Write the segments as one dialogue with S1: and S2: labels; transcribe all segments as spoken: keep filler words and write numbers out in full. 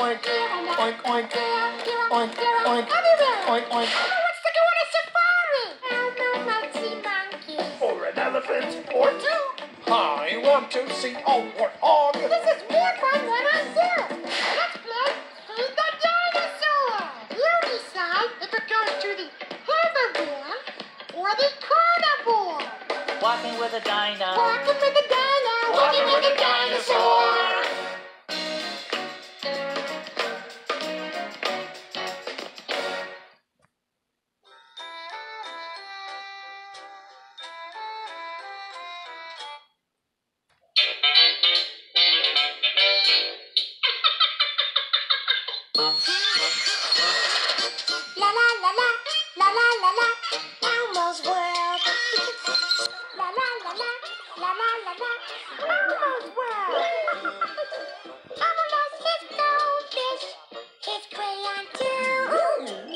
S1: oink, oink, oink, oink, oink, oink, oink.
S2: Who wants to go on a safari? Elmo might see monkeys.
S1: Or an elephant or two. I want to see a warthog.
S2: This is more fun than a zoo. Let's play Feed the Dinosaur. You decide if it goes to the herbivore or the carnivore.
S3: Walking with a dino.
S2: Walking with the dino.
S1: Walking with a dinosaur.
S2: La la la la, la la la la, Elmo's world. La la la la, la la la la, Elmo's world. Elmo lost his goldfish, his crayon too.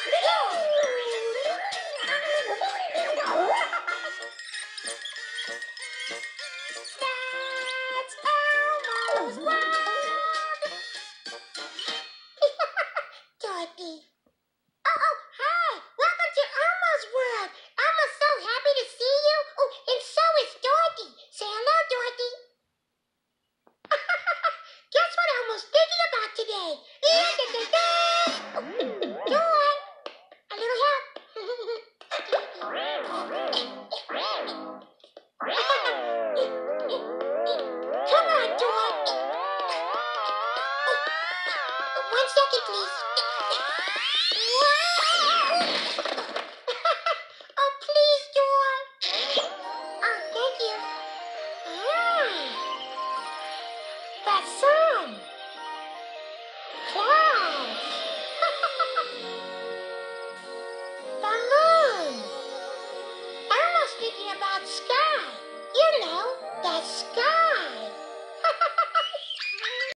S2: That's Elmo's world. Dorothy. Oh, oh, hi. Welcome to Elmo's world. Elmo's so happy to see you. Oh, and so is Dorothy. Say hello, Dorothy. Guess what Elmo's thinking about today? Dor, a little help. Come on, Dor. One second, please. Oh, please, Dor. Oh, thank you. Ah, the sun. Clouds. The moon. Elmo's thinking about sky. You know, the sky.